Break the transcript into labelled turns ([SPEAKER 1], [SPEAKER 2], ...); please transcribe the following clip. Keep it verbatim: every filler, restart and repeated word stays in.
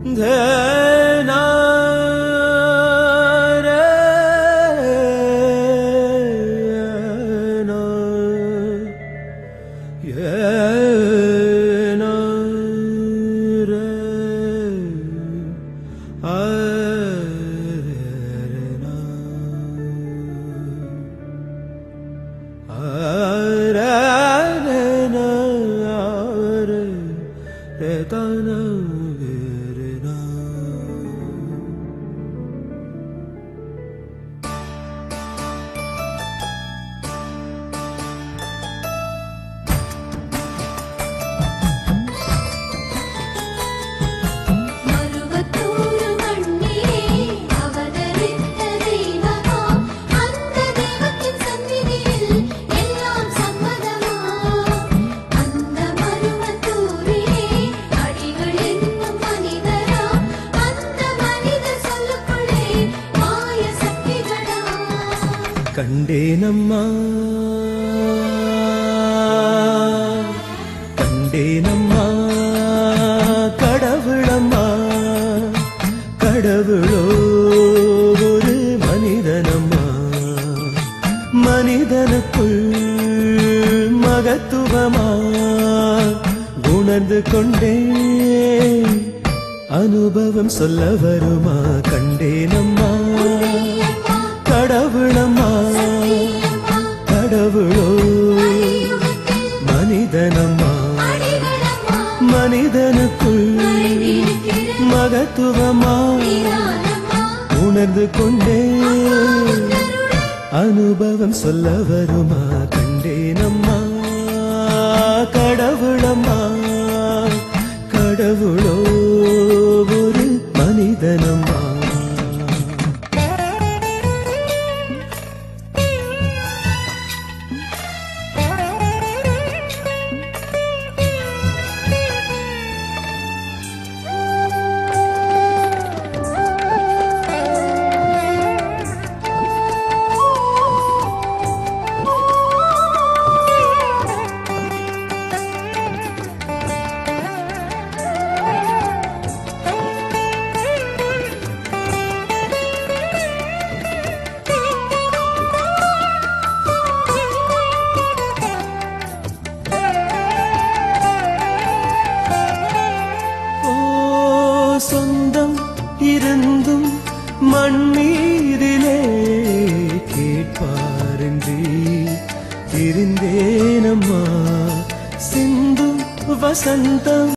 [SPEAKER 1] தேனா கண்டேனம்மா கண்டேனம்மா கடவுளம்மா கடவுளோ ஒரு மனிதனம்மா மனிதனுக்குள் மகத்துவமா உணர்ந்து கொண்டே அனுபவம் சொல்ல வருமா கண்டேனம்மா கடவுளம்மா கடவுளோ மனிதனம்மா மனிதனுக்குள் மகத்துவமா உணர்ந்து கொண்டே அனுபவம் சொல்ல வருமா கண்டேனம்மா கடவுளம்மா கடவுளோ ஒரு மனிதனம்மா சொந்தம் இருந்தும் மண் மீதிலே கேட்பாரின்றி இருந்தேனம்மா சிந்தும் வசந்தம்